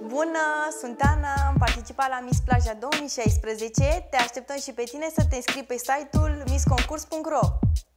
Bună, sunt Ana, am participat la Miss Plaja 2016. Te așteptăm și pe tine să te înscrii pe site-ul missconcurs.ro.